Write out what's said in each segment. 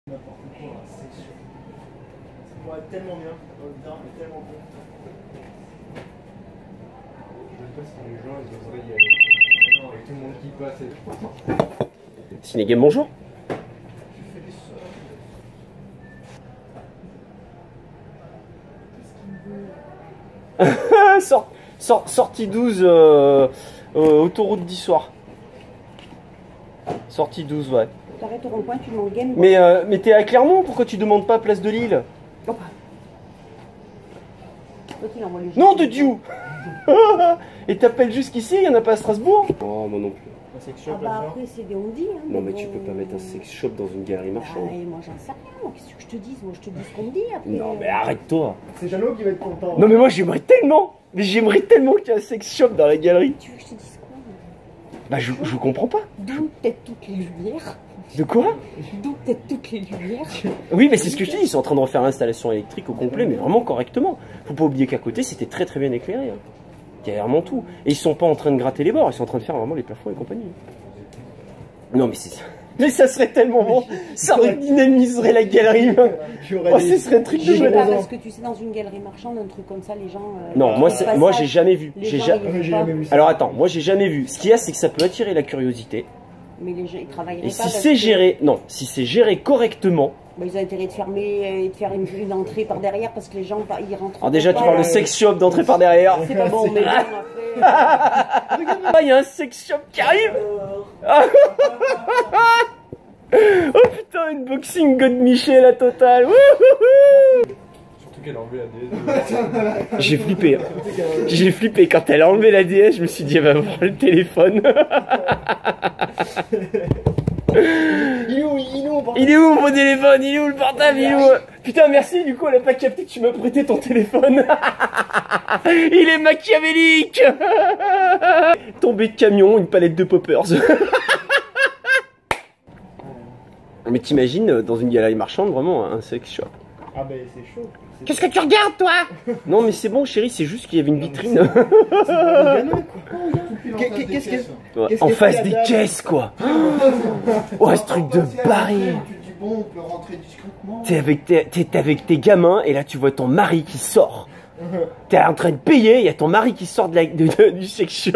N'importe quoi, c'est sûr. Ça pourrait être tellement bien, mais tellement bon. Je sais pas si les gens ils oseraient y aller. Avec tout le monde qui passe et... Cinégame, bonjour. Je fais des sorts. Qu'est-ce qu'il veut? Sortie 12, autoroute d'Issoire. Sortie 12, ouais. T'arrêtes au rond-point, tu demandes game. Mais t'es à Clermont, pourquoi tu demandes pas place de Lille? Oh, toi, tu l'envoies les gens. Non de Dieu. Et t'appelles jusqu'ici, il y en a pas à Strasbourg? Oh, moi non plus. Un sex shop Ah bah là-dedans. après, c'est des ondis. Hein, Non mais tu peux pas mettre un sex shop dans une galerie marchande. Ah, et moi, j'en sais rien. Moi, qu'est-ce que je te dis? Moi, je te dis ce qu'on me dit après. Non mais arrête-toi. C'est Jeannot qui va être content. Non mais moi j'aimerais tellement. Mais j'aimerais tellement qu'il y ait un sex shop dans la galerie. Tu veux que je te dise quoi? Bah je comprends pas. D'où peut-être toutes les lumières. De quoi? D'où peut-être toutes les lumières. Oui mais c'est ce que je te dis, ils sont en train de refaire l'installation électrique au complet, mais vraiment correctement. Faut pas oublier qu'à côté c'était très très bien éclairé. Hein. Il y a vraiment tout. Et ils sont pas en train de gratter les bords, ils sont en train de faire vraiment les plafonds et compagnie. Non mais c'est ça. Mais ça serait tellement bon, ça redynamiserait la galerie. Oh, ce serait un truc de Je sais pas, malade. parce que tu sais, dans une galerie marchande, un truc comme ça, les gens. Non, moi j'ai jamais vu. Les J'ai gens, ja- ils J'ai vont jamais pas. vu ça. Alors attends, moi j'ai jamais vu. Ce qu'il y a, c'est que ça peut attirer la curiosité. Mais les gens, ils travailleraient Et pas. si parce c'est que- géré, non, si c'est géré correctement. Bah, ils ont intérêt de fermer et de faire une entrée par derrière parce que les gens, ils rentrent. Alors déjà, tu pas, parles de sex shop d'entrée par derrière. C'est pas bon, mais bon, après. Ah, il y a un sex shop qui arrive. Oh putain, une boxing God Michel la totale. Wouhouhou. Surtout qu'elle a enlevé la DS. J'ai flippé. J'ai flippé quand elle a enlevé la DS. Je me suis dit, elle va voir le téléphone. Il est où Il est où mon téléphone? Il est où le portable? Il est où? Putain, merci, du coup, elle a pas capté que tu m'as prêté ton téléphone. Il est machiavélique. Tombé de camion, une palette de poppers. Mais t'imagines, dans une galerie marchande, vraiment un sex shop. Ah bah c'est chaud. Qu'est-ce que tu regardes, toi? Non, mais c'est bon, chérie, c'est juste qu'il y avait une vitrine. Qu'est-ce que... Ouais, Qu'est-ce en qu'elle face fait, des la dame? caisses, quoi. Ouais, ce truc de barré. Tu te dis bon, on peut rentrer discrètement. T'es avec tes gamins et là tu vois ton mari qui sort. T'es en train de payer, il y a ton mari qui sort du sex shop.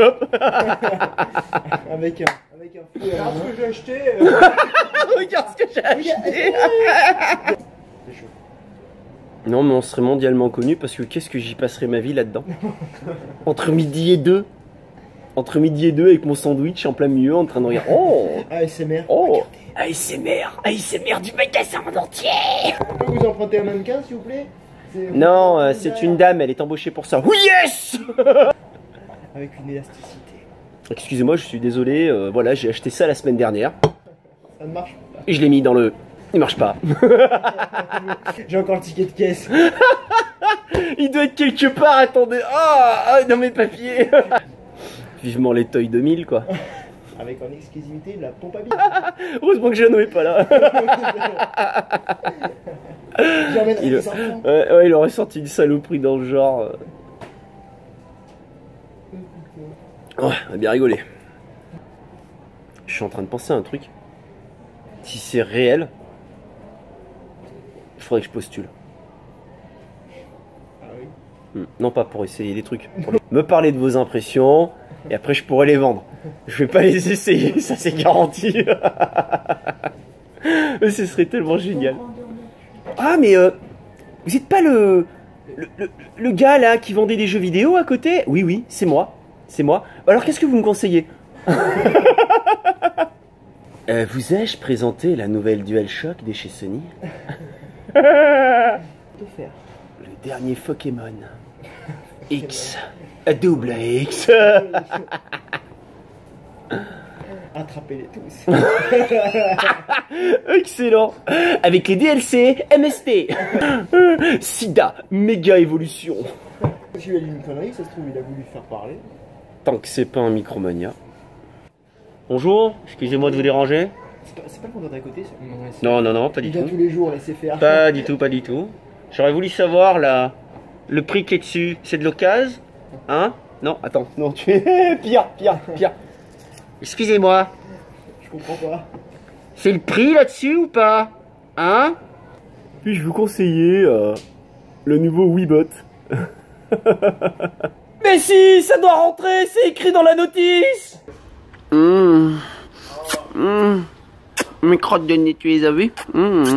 Avec un fouet à la main. Ce que j'ai acheté. Regarde ce que j'ai acheté. C'est chaud. Non mais on serait mondialement connu parce que qu'est-ce que j'y passerais ma vie là-dedans. Entre midi et deux. Entre midi et deux avec mon sandwich en plein milieu en train de regarder. Oh, ASMR. oh, ASMR du magasin en entier. Je peux vous emprunter un mannequin s'il vous plaît? Non, c'est une dame, elle est embauchée pour ça. Oui, yes. Avec une élasticité. Excusez-moi, je suis désolé, voilà, j'ai acheté ça la semaine dernière. Ça ne marche pas. Et je l'ai mis dans le... Il marche pas. J'ai encore le ticket de caisse. Il doit être quelque part, attendez. Ah, dans mes papiers. Vivement les Toy 2000, quoi. Avec en exclusivité la pompe à billes. Heureusement que Jeannot est pas là. J'emmène Il, les enfants. ouais, il aurait sorti une saloperie dans le genre. Ouais, on a bien rigolé. Je suis en train de penser à un truc. Si c'est réel, il faudrait que je postule. Ah oui. Non, pas pour essayer des trucs. Pour me parler de vos impressions, et après je pourrais les vendre. Je vais pas les essayer, ça c'est garanti. Mais ce serait tellement génial. Ah, mais vous êtes pas le gars là qui vendait des jeux vidéo à côté? Oui, oui, c'est moi. C'est moi. Alors qu'est-ce que vous me conseillez? Vous ai-je présenté la nouvelle DualShock de chez Sony? Que faire? Le dernier Pokémon. X. Double X. Attrapez-les tous. Excellent. Avec les DLC MST. Sida. Méga évolution. Si il a dit une connerie, ça se trouve, il a voulu faire parler. Tant que c'est pas un Micromania. Bonjour, excusez-moi de vous déranger. C'est pas le vendeur d'à côté, ça. Non, non, non, pas Il du vient tout. tous les jours, laissez faire. Pas du tout, pas du tout. J'aurais voulu savoir là, le prix qui est dessus, c'est de l'occasion? Hein? Non, attends, non, tu es pire. Excusez-moi, Je comprends pas. c'est le prix là-dessus ou pas? Hein? Puis-je vous conseiller le nouveau Weebot? Mais si, ça doit rentrer, c'est écrit dans la notice. Mes crottes de nez, tu les as vues?